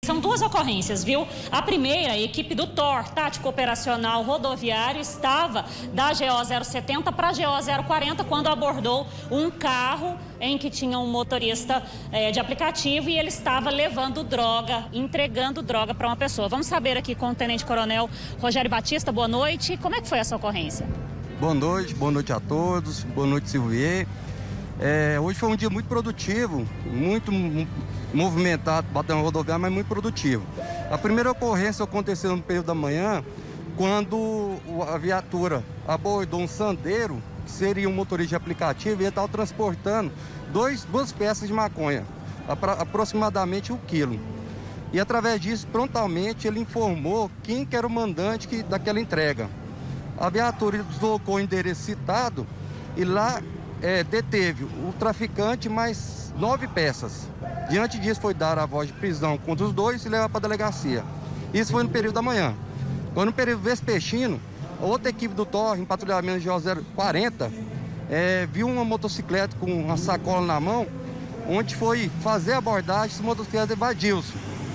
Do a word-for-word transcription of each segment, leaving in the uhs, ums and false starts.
São duas ocorrências, viu? A primeira, a equipe do T O R, Tático Operacional Rodoviário, estava da G O zero setenta para a G O zero quarenta quando abordou um carro em que tinha um motorista é, de aplicativo e ele estava levando droga, entregando droga para uma pessoa. Vamos saber aqui com o Tenente Coronel Rogério Batista. Boa noite. Como é que foi essa ocorrência? Boa noite, boa noite a todos. Boa noite, Silvier. É, hoje foi um dia muito produtivo, muito movimentado, batendo rodoviária, mas muito produtivo. A primeira ocorrência aconteceu no período da manhã, quando a viatura abordou um sandeiro, que seria um motorista de aplicativo, e ele estava transportando dois, duas peças de maconha, aproximadamente um quilo. E através disso, prontamente, ele informou quem que era o mandante que, daquela entrega. A viatura deslocou o endereço citado e lá é, deteve o traficante mais nove peças. Diante disso, foi dar a voz de prisão contra os dois e levar para a delegacia. Isso foi no período da manhã. Quando no período vespertino, a outra equipe do T O R, em patrulhamento G O zero quarenta, é, viu uma motocicleta com uma sacola na mão, onde foi fazer a abordagem, essa motocicleta evadiu-se.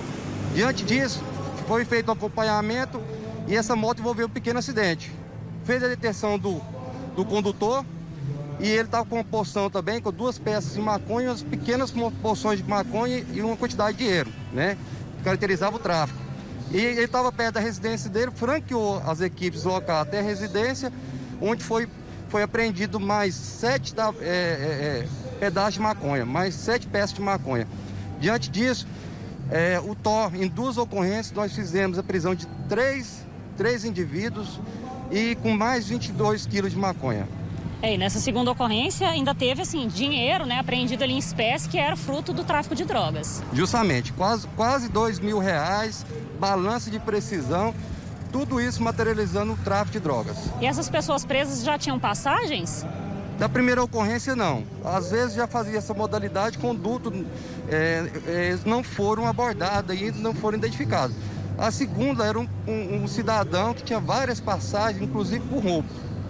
Diante disso, foi feito um acompanhamento e essa moto envolveu um pequeno acidente. Fez a detenção do, do condutor e ele estava com uma porção também, com duas peças de maconha, umas pequenas porções de maconha e uma quantidade de dinheiro, né? Que caracterizava o tráfico. E ele estava perto da residência dele, franqueou as equipes locais até a residência, onde foi, foi apreendido mais sete da, é, é, pedaços de maconha, mais sete peças de maconha. Diante disso, é, o T O R, em duas ocorrências, nós fizemos a prisão de três, três indivíduos e com mais vinte e dois quilos de maconha. É, e nessa segunda ocorrência ainda teve assim, dinheiro, né, apreendido ali em espécie, que era fruto do tráfico de drogas. Justamente, quase, quase dois mil reais, balança de precisão, tudo isso materializando o tráfico de drogas. E essas pessoas presas já tinham passagens? Da primeira ocorrência, não. Às vezes já fazia essa modalidade, conduto, é, é, eles não foram abordados e não foram identificados. A segunda era um, um, um cidadão que tinha várias passagens, inclusive por roubo.